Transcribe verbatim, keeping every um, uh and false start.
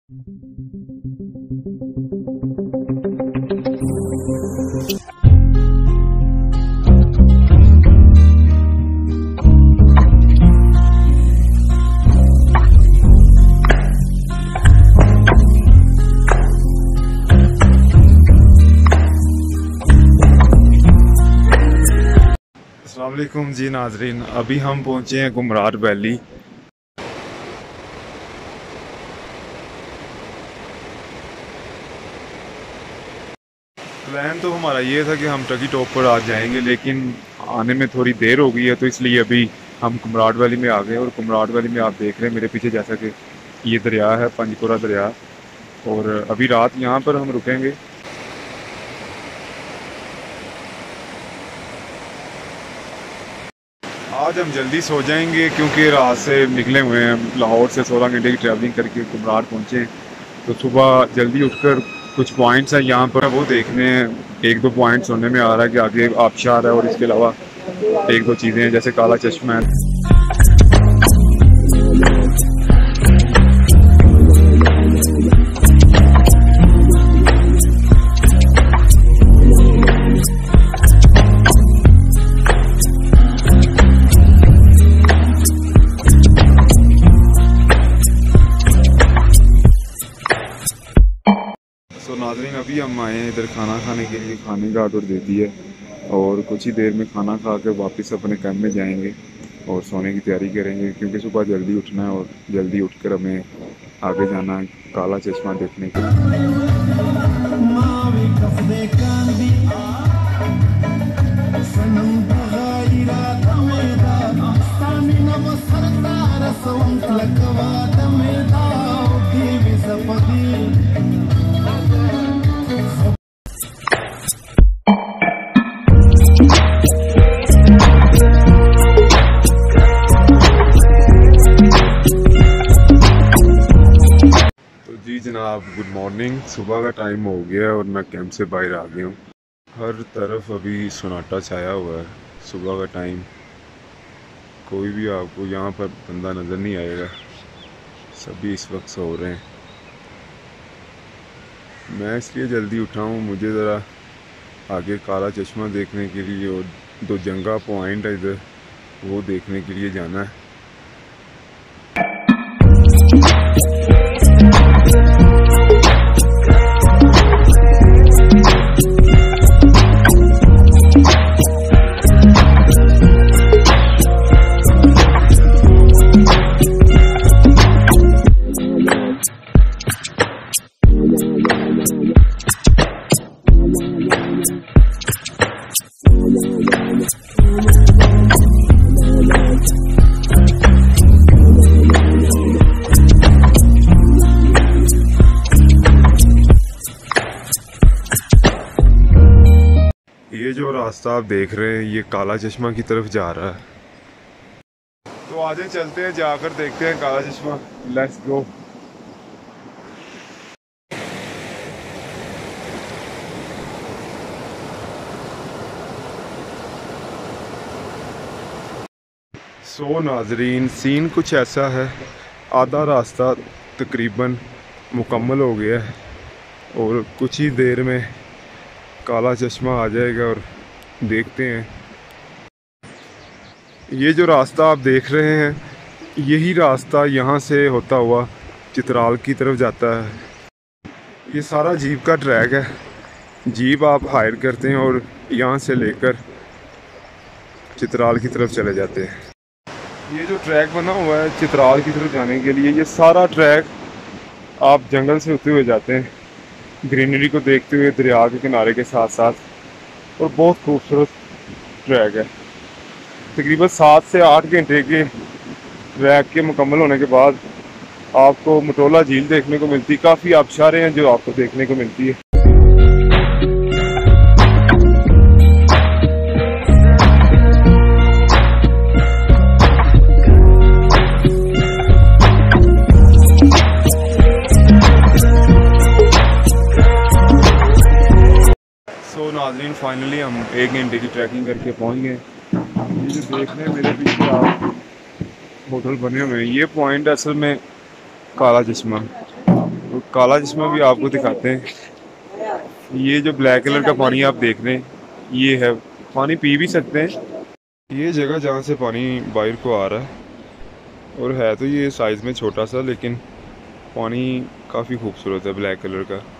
अस्सलाम वालेकुम जी नाजरीन, अभी हम पहुँचे हैं गुमरार वैली। प्लान तो हमारा ये था कि हम टकी टॉप पर आज जाएंगे, लेकिन आने में थोड़ी देर हो गई है, तो इसलिए अभी हम कुमरार वैली में आ गए। और कुमरार वैली में आप देख रहे हैं मेरे पीछे, जैसा कि ये दरिया है, पंजपुरा दरिया। और अभी रात यहाँ पर हम रुकेंगे। आज हम जल्दी सो जाएंगे क्योंकि रात से निकले हुए हैं, लाहौर से सोलह घंटे की ट्रैवलिंग करके कुमरार पहुँचे हैं। तो सुबह जल्दी उठकर कुछ पॉइंट्स हैं यहाँ पर, वो देखने हैं। एक दो पॉइंट्स होने में आ रहा है कि आगे आबशार है, और इसके अलावा एक दो चीज़ें हैं जैसे काला चश्मा है। तो नाज़रीन, अभी हम आए हैं इधर खाना खाने के लिए। खाने का ऑर्डर दे दिया है और कुछ ही देर में खाना खा कर वापस अपने कैंप में जाएंगे और सोने की तैयारी करेंगे, क्योंकि सुबह जल्दी उठना है और जल्दी उठकर हमें आगे जाना है काला चश्मा देखने के जी जनाब, गुड मॉर्निंग। सुबह का टाइम हो गया और मैं कैंप से बाहर आ गया हूँ। हर तरफ अभी सन्नाटा छाया हुआ है। सुबह का टाइम, कोई भी आपको यहाँ पर बंदा नज़र नहीं आएगा, सभी इस वक्त सो रहे हैं। मैं इसलिए जल्दी उठा हूँ, मुझे ज़रा आगे काला चश्मा देखने के लिए और दो जंगा पॉइंट है इधर, वो देखने के लिए जाना है। ये जो रास्ता आप देख रहे हैं, ये काला चश्मा की तरफ जा रहा है। तो आगे चलते हैं, जाकर देखते हैं काला चश्मा। Let's go. सो नाजरीन, सीन कुछ ऐसा है। आधा रास्ता तकरीबन मुकम्मल हो गया है और कुछ ही देर में काला चश्मा आ जाएगा और देखते हैं। ये जो रास्ता आप देख रहे हैं, यही रास्ता यहाँ से होता हुआ चित्राल की तरफ जाता है। ये सारा जीप का ट्रैक है। जीप आप हायर करते हैं और यहाँ से लेकर चित्राल की तरफ चले जाते हैं। ये जो ट्रैक बना हुआ है चित्राल की तरफ जाने के लिए, ये सारा ट्रैक आप जंगल से होते हुए जाते हैं, ग्रीनरी को देखते हुए दरिया के किनारे के साथ साथ, और बहुत खूबसूरत ट्रैक है। तकरीबन सात से आठ घंटे के ट्रैक के मुकम्मल होने के बाद आपको मटोला झील देखने को मिलती है। काफ़ी आबशारें हैं जो आपको देखने को मिलती है। तो नाज़रीन, फाइनली हम एक घंटे की ट्रैकिंग करके पहुंच गए। ये जो देख रहे हैं मेरे पीछे आप होटल बने हुए हैं, ये पॉइंट असल में काला चश्मा। तो काला चश्मा भी आपको दिखाते हैं। ये जो ब्लैक कलर का पानी आप देख रहे हैं, ये है पानी, पी भी सकते हैं। ये जगह जहाँ से पानी बाहर को आ रहा है, और है तो ये साइज़ में छोटा सा, लेकिन पानी काफ़ी खूबसूरत है ब्लैक कलर का।